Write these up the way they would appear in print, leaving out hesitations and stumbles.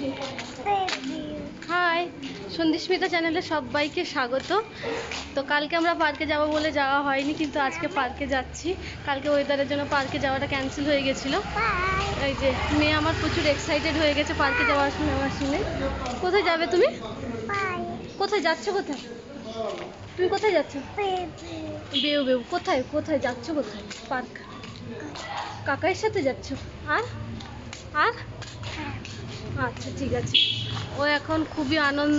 High, Susmita চ্যানেলে সবাইকে স্বাগত। তো কালকে আমরা পার্কে যাব বলে যাওয়া হয়নি, কিন্তু আজকে পার্কে যাচ্ছি। কালকে ওয়েদারের জন্য পার্কে যাওয়াটা ক্যান্সেল হয়ে গেছিলো। এই যে মেয়ে আমার প্রচুর এক্সাইটেড হয়ে গেছে পার্কে যাওয়ার শুনে। কোথায় যাবে তুমি? কোথায় যাচ্ছ? কোথায় তুমি কোথায় যাচ্ছ? বেউ বেউ কোথায় কোথায় যাচ্ছ? কোথায়? পার্ক। কাকাইয়ের সাথে যাচ্ছ? আর আর আচ্ছা, ঠিক আছে। ও এখন খুবই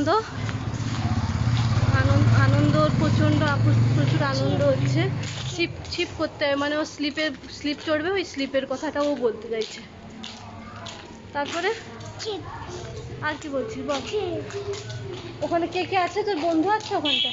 আনন্দ প্রচুর আনন্দ হচ্ছে। ছিপ করতে হবে, মানে ও স্লিপ চড়বে, ওই স্লিপের কথাটা ও বলতে চাইছে। তারপরে আর কি বলছি বল। ওখানে কে কে আছে? তোর বন্ধু আছে ওখানটা?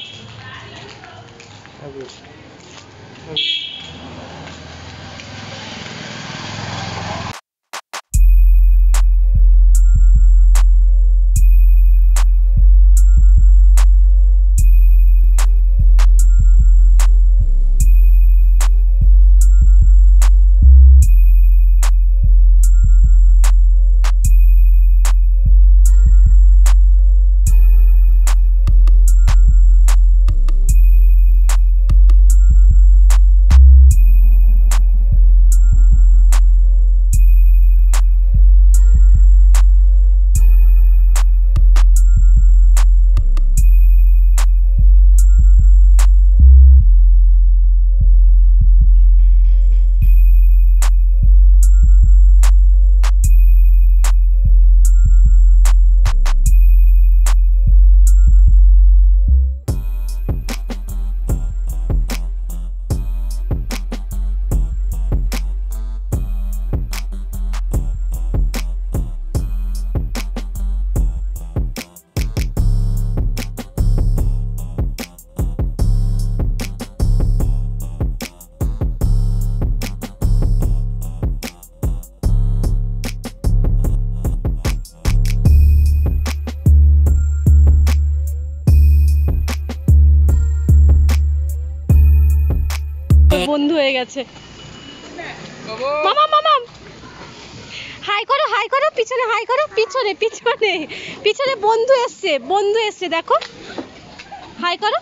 বন্ধু হয়ে গেছে। মামা মামা হাই করো পিছনে, হাই করো পিছনে পিছনে পিছনে। বন্ধু এসছে দেখো, হাই করো।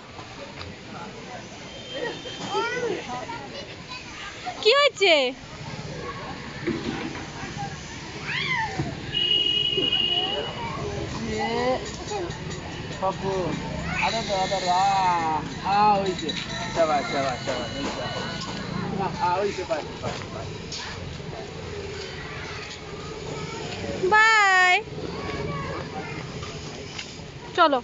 কি হয়েছে? বাই, চলো।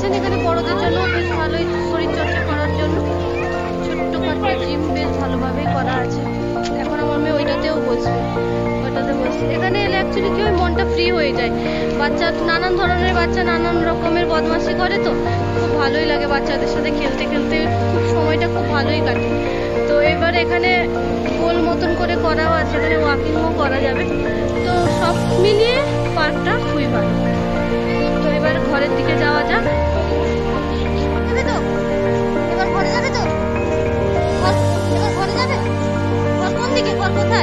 দেখছেন এখানে বড়দের জন্য বেশ ভালোই শরীরচর্চা করার জন্য ছোট্টখাট্ট জিম বেশ ভালোভাবেই করা আছে। এখন আমার মেয়ে ওইটাতেও বসবে, এখানে এলে অ্যাকচুয়ালি কি হয়, মনটা ফ্রি হয়ে যায়। বাচ্চা নানান ধরনের বাচ্চা নানান রকমের বদমাশি করে, তো খুব ভালোই লাগে বাচ্চাদের সাথে খেলতে খেলতে, খুব সময়টা খুব ভালোই কাটে। তো এবার এখানে গোল মতন করে করাও আছে, এখানে ওয়াকিংও করা যাবে। তো সব মিলিয়ে পার্কটা খুবই ভালো। তো এবার ঘরের দিকে যাওয়া যাক। তো এবার ঘরে যাবে, তো এবার ঘরে যাবে। ঘর কোন দিকে, ঘর কোথায়?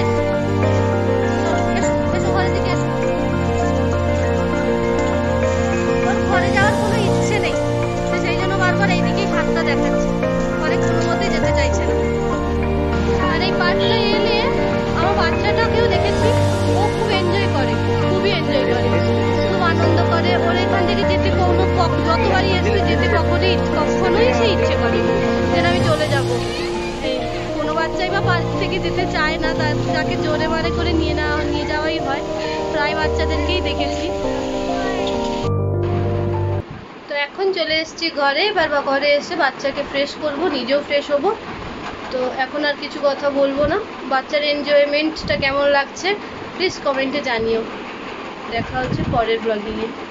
ঘরে যাওয়ার কোনো ইচ্ছে নেই, তো সেই জন্য বারবার এইদিকেই হাতটা দেখাচ্ছে, ঘরে কোনো মতেই যেতে চাইছে না। আর এই পার্কটা এলে আমার বাচ্চাটাকেও দেখেছি, ও খুব এনজয় করে, খুবই এনজয় করে, খুব আনন্দ করে। ওর এখান থেকে যেতে যতবারই এসে যেতে কখনোই সে ইচ্ছে করে যেন আমি চলে যাব। কোনো বাচ্চাই বা পার্ক থেকে যেতে চায় না, তাকে জোরে বারে করে নিয়ে যাওয়াই হয়, প্রায় বাচ্চাদেরকেই দেখেছি। তো এখন চলে এসেছি ঘরে, এবার ঘরে এসে বাচ্চাকে ফ্রেশ করব, নিজেও ফ্রেশ হব। তো এখন আর কিছু কথা বলবো না। বাচ্চার এনজয়মেন্টটা কেমন লাগছে প্লিজ কমেন্টে জানিও। দেখা হচ্ছে পরের ব্লগিংয়ে।